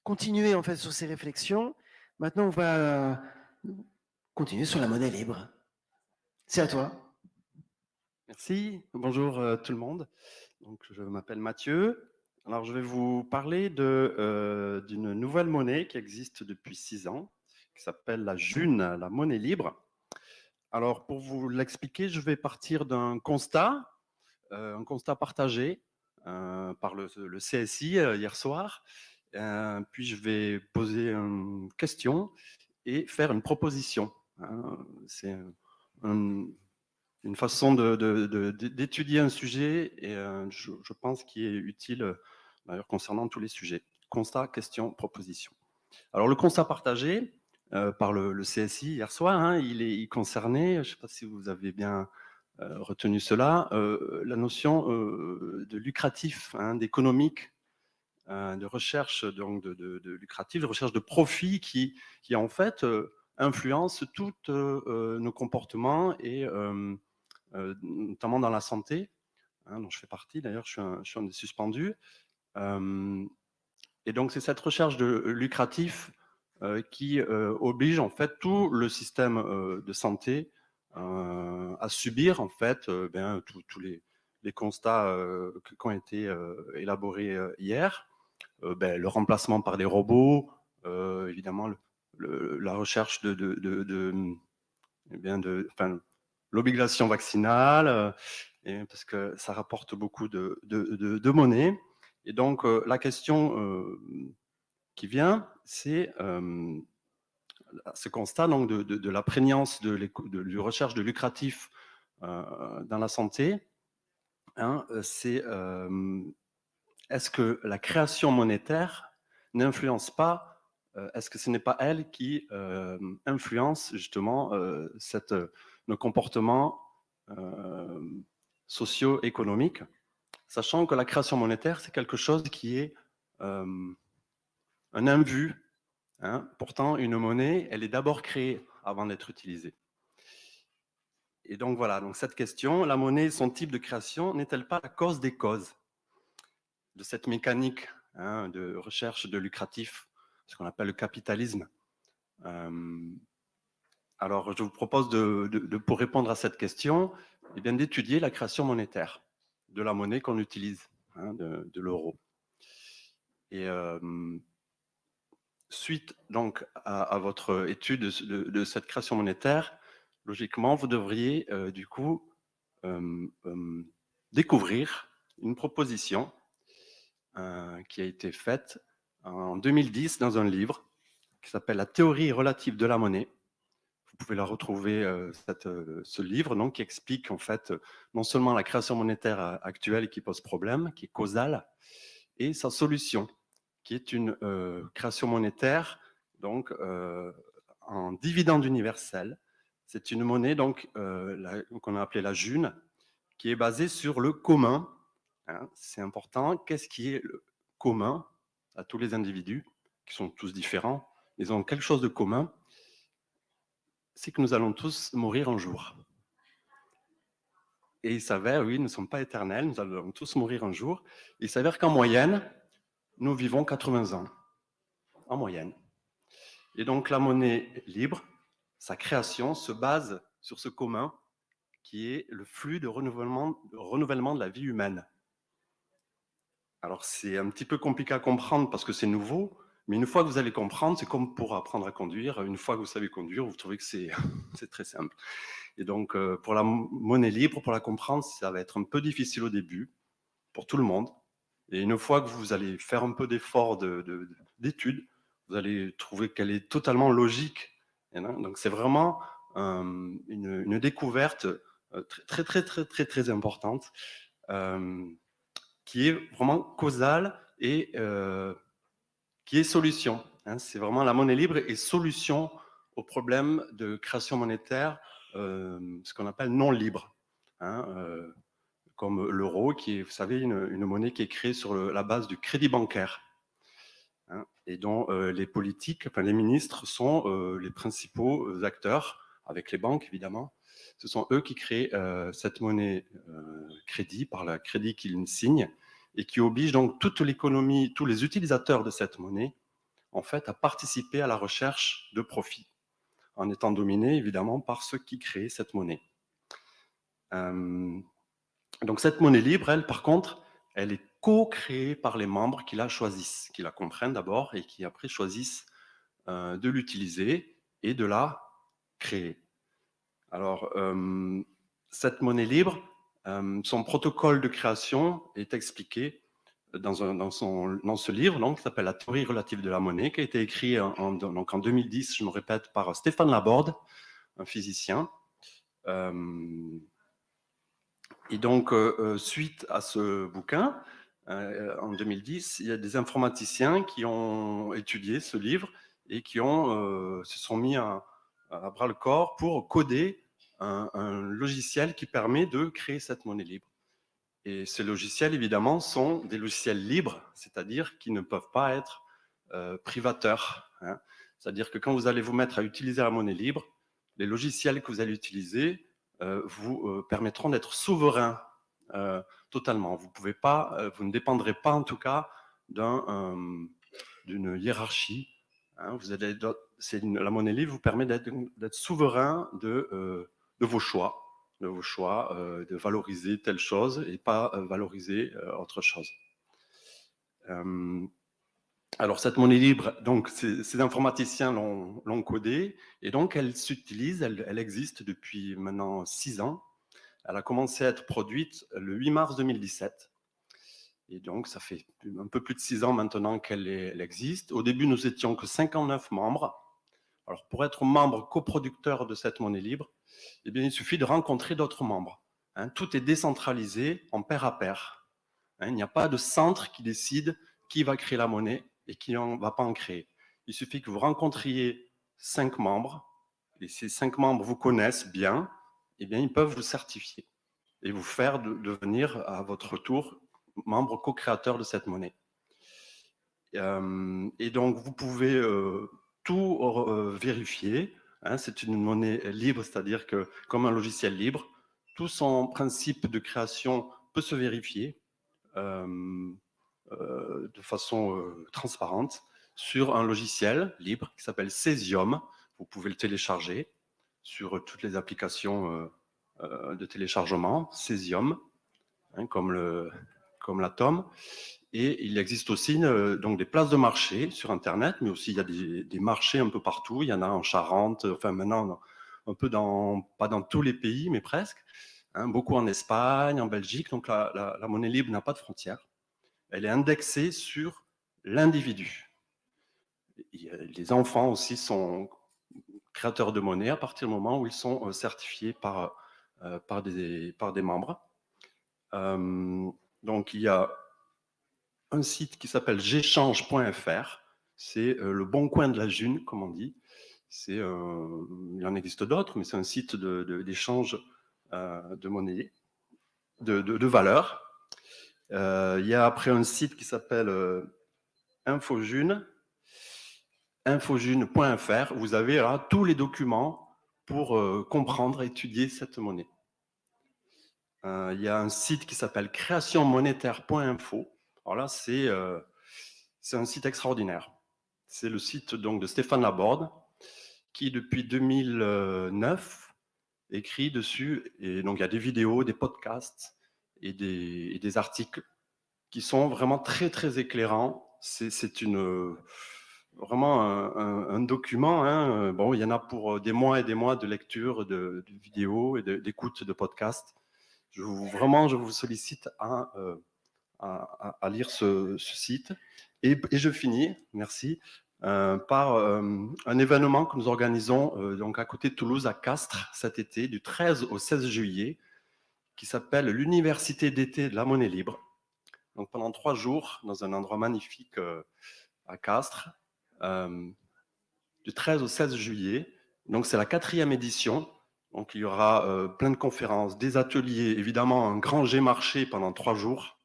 continuer en fait sur ces réflexions. Maintenant, on va continuer sur la monnaie libre. C'est à toi. Merci, bonjour tout le monde. Donc, je m'appelle Mathieu. Alors, je vais vous parler d'une nouvelle monnaie qui existe depuis 6 ans, qui s'appelle la June, la monnaie libre. Alors, pour vous l'expliquer, je vais partir d'un constat, un constat partagé par le CSI hier soir. Puis, je vais poser une question et faire une proposition. C'est un, une façon d'étudier un sujet et je pense qu'il est utile d'ailleurs concernant tous les sujets. Constat, question, proposition. Alors le constat partagé par le CSI hier soir, il concernait, je ne sais pas si vous avez bien retenu cela, la notion de lucratif, d'économique, de recherche donc de lucratif, de recherche de profit qui en fait influence tous nos comportements et notamment dans la santé, dont je fais partie. D'ailleurs, je suis un des suspendus. Et donc, c'est cette recherche de lucratif qui oblige en fait tout le système de santé à subir en fait tous les constats qui ont été élaborés hier. Le remplacement par des robots, évidemment la recherche eh bien enfin, l'obligation vaccinale, parce que ça rapporte beaucoup de monnaie. Et donc, la question qui vient, c'est ce constat donc, de la prégnance de recherche de lucratif dans la santé. C'est est-ce que la création monétaire n'influence pas, est-ce que ce n'est pas elle qui influence justement nos comportements socio-économiques, sachant que la création monétaire, c'est quelque chose qui est un invu. Pourtant, une monnaie, elle est d'abord créée avant d'être utilisée. Et donc voilà, donc cette question, la monnaie, son type de création, n'est-elle pas la cause des causes de cette mécanique de recherche de lucratif, ce qu'on appelle le capitalisme? Alors, je vous propose pour répondre à cette question, eh bien, d'étudier la création monétaire de la monnaie qu'on utilise, de l'euro. Et suite donc à votre étude de cette création monétaire, logiquement, vous devriez du coup découvrir une proposition qui a été faite en 2010 dans un livre qui s'appelle La théorie relative de la monnaie. Vous pouvez la retrouver, ce livre donc, qui explique en fait non seulement la création monétaire actuelle qui pose problème, qui est causale, et sa solution, qui est une création monétaire donc en dividende universel. C'est une monnaie donc qu'on a appelée la June, qui est basée sur le commun. C'est important. Qu'est-ce qui est le commun à tous les individus, qui sont tous différents? Ils ont quelque chose de commun, c'est que nous allons tous mourir un jour. Et il s'avère, oui, nous ne sommes pas éternels, nous allons tous mourir un jour. Il s'avère qu'en moyenne, nous vivons 80 ans, en moyenne. Et donc la monnaie libre, sa création se base sur ce commun qui est le flux de renouvellement de la vie humaine. Alors c'est un petit peu compliqué à comprendre parce que c'est nouveau, mais une fois que vous allez comprendre, c'est comme pour apprendre à conduire. Une fois que vous savez conduire, vous trouvez que c'est très simple. Et donc pour la monnaie libre, pour la comprendre, ça va être un peu difficile au début, pour tout le monde. Et une fois que vous allez faire un peu d'effort d'études, vous allez trouver qu'elle est totalement logique. Donc c'est vraiment une découverte très importante qui est vraiment causale et qui est solution. C'est vraiment la monnaie libre et solution au problème de création monétaire, ce qu'on appelle non libre. Comme l'euro, qui est, vous savez, une monnaie qui est créée sur la base du crédit bancaire, et dont les politiques, enfin les ministres sont les principaux acteurs, avec les banques évidemment. Ce sont eux qui créent cette monnaie crédit, par le crédit qu'ils signent, et qui oblige donc toute l'économie, tous les utilisateurs de cette monnaie en fait, à participer à la recherche de profit, en étant dominé évidemment par ceux qui créent cette monnaie. Donc cette monnaie libre, elle, par contre, elle est co-créée par les membres qui la choisissent, qui la comprennent d'abord et qui après choisissent de l'utiliser et de la créer. Alors, cette monnaie libre, son protocole de création est expliqué dans ce livre donc, qui s'appelle La théorie relative de la monnaie, qui a été écrit en 2010, je me répète, par Stéphane Laborde, un physicien. Et donc, suite à ce bouquin, en 2010, il y a des informaticiens qui ont étudié ce livre et qui se sont mis à bras le corps pour coder un logiciel qui permet de créer cette monnaie libre. Et ces logiciels, évidemment, sont des logiciels libres, c'est-à-dire qui ne peuvent pas être privateurs. Hein. C'est-à-dire que quand vous allez vous mettre à utiliser la monnaie libre, les logiciels que vous allez utiliser vous permettront d'être souverain totalement. Vous ne dépendrez pas en tout cas d'une hiérarchie. Hein. La monnaie libre vous permet d'être souverain de vos choix, de valoriser telle chose et pas valoriser autre chose. Alors cette monnaie libre, donc ces informaticiens l'ont codée et donc elle s'utilise, elle existe depuis maintenant 6 ans. Elle a commencé à être produite le 8 mars 2017. Et donc ça fait un peu plus de 6 ans maintenant qu'elle existe. Au début, nous étions que 59 membres. Alors pour être membre coproducteur de cette monnaie libre, eh bien, il suffit de rencontrer d'autres membres. Hein, tout est décentralisé en pair à pair. Hein, il n'y a pas de centre qui décide qui va créer la monnaie et qui ne va pas en créer. Il suffit que vous rencontriez 5 membres, et ces 5 membres vous connaissent bien, eh bien, ils peuvent vous certifier et vous faire devenir à votre tour membre co-créateur de cette monnaie. Et donc, vous pouvez tout vérifier. Hein, c'est une monnaie libre, c'est-à-dire que, comme un logiciel libre, tout son principe de création peut se vérifier de façon transparente sur un logiciel libre qui s'appelle Cesium. Vous pouvez le télécharger sur toutes les applications de téléchargement, Cesium, hein, comme l'atome. Et il existe aussi donc des places de marché sur Internet, mais aussi il y a des marchés un peu partout. Il y en a en Charente, enfin maintenant, un peu pas dans tous les pays, mais presque. Hein, beaucoup en Espagne, en Belgique. Donc la monnaie libre n'a pas de frontières. Elle est indexée sur l'individu. Les enfants aussi sont créateurs de monnaie à partir du moment où ils sont certifiés par des membres. Donc il y a un site qui s'appelle géchange.fr. C'est le bon coin de la June, comme on dit. Il en existe d'autres, mais c'est un site d'échange de monnaie, de valeurs. Il y a après un site qui s'appelle Infojune, infojune.fr. Vous avez là tous les documents pour comprendre et étudier cette monnaie. Il y a un site qui s'appelle créationmonétaire.info. Alors là, c'est un site extraordinaire. C'est le site donc, de Stéphane Laborde, qui depuis 2009 écrit dessus. Et donc il y a des vidéos, des podcasts et des articles qui sont vraiment très très éclairants. C'est vraiment un document. Hein. Bon, il y en a pour des mois et des mois de lecture, de vidéos et d'écoute de podcasts. Je vous sollicite à lire ce site. Et je finis, merci, par un événement que nous organisons donc à côté de Toulouse, à Castres, cet été, du 13 au 16 juillet, qui s'appelle l'Université d'été de la monnaie libre. Donc pendant 3 jours, dans un endroit magnifique à Castres, du 13 au 16 juillet. Donc c'est la 4e édition. Donc il y aura plein de conférences, des ateliers, évidemment un grand jet marché pendant 3 jours.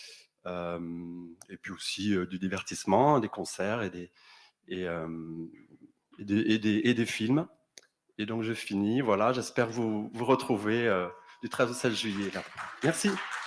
Et puis aussi du divertissement, des concerts et des films. Et donc je finis, voilà, j'espère vous retrouver du 13 au 16 juillet. Là. Merci.